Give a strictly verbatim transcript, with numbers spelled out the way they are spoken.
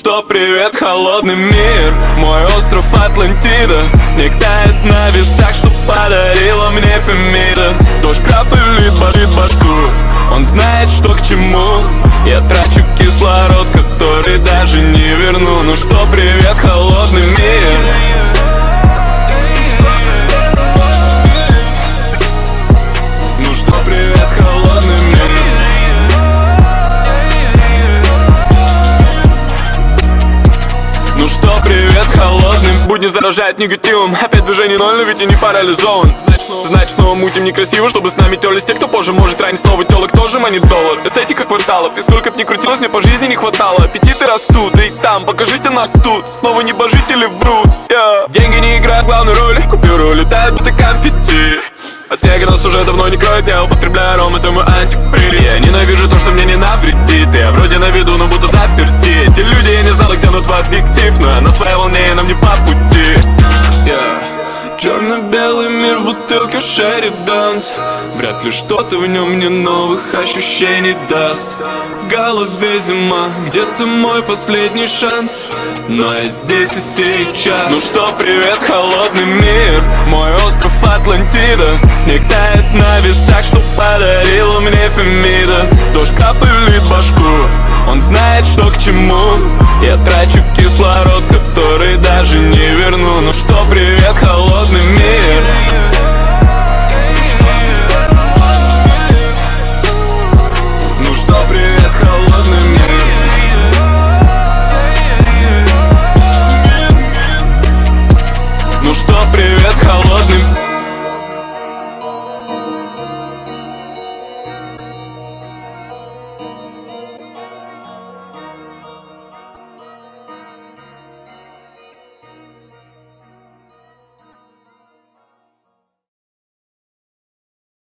что, привет, холодный мир. Мой остров Атлантида. Снег тает на весах, что подарила мне Фемида. Дождь крапает, башит башку. Он знает, что к чему. Я трачу кислород, который даже не верну. Ну что, привет, холодный мир. Ну что, привет, холодный мир. Ну что, привет, холодный. Будни заражает негативом. Опять движение ноль, но ведь и не парализован. Значит, снова мутим некрасиво, чтобы с нами терлись те, кто позже может ранить. Снова телок тоже манит доллар. Эстетика кварталов. И сколько б ни крутилось, мне по жизни не хватало. Аппетиты растут, и там, покажите нас тут. Снова небожители врут, yeah. Деньги не играют главную роль. Купюры улетают, будто конфетти. От снега нас уже давно не кроет. Я употребляю ром, это мой антикварий. Я ненавижу то, что мне не навредит. Я вроде на виду, но будто заперти. Эти люди, я не знал, их тянут в объектив. Но я на своей волне, и нам не по пути, yeah. Черно-белый мир в бутылке Шерри Данс. Вряд ли что-то в нем мне новых ощущений даст. В голове зима, где-то мой последний шанс. Но я здесь и сейчас. Ну что, привет, холодный мир. Мой остров Атлантида. Снег тает на весах, что подарила мне Фемида. Дождь капает башку. Он знает, что к чему. Я трачу кислород, который даже не верну. Ну что, привет, холодный мир.